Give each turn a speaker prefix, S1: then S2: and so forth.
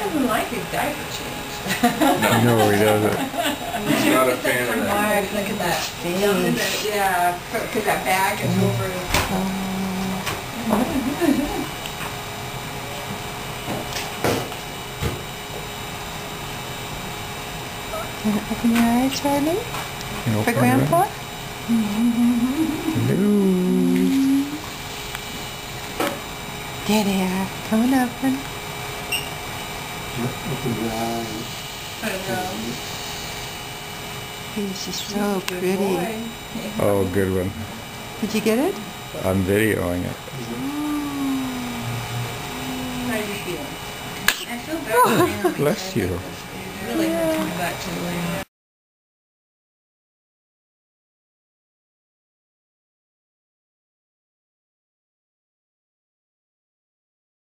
S1: doesn't like his diaper change.
S2: No, he doesn't.
S3: He's not a fan of that.
S1: Look at that face. Yeah, because that bag is over his...
S4: Can you open your eyes, Charlie?
S2: No
S4: For Grandpa?
S2: Hello.
S4: There they are. Come on, open.
S1: I know.
S4: He's just so pretty.
S2: Oh, good one.
S4: Did you get it?
S2: I'm videoing it.
S1: How are you feeling? I feel better now.
S2: Bless you.
S1: Really coming back to the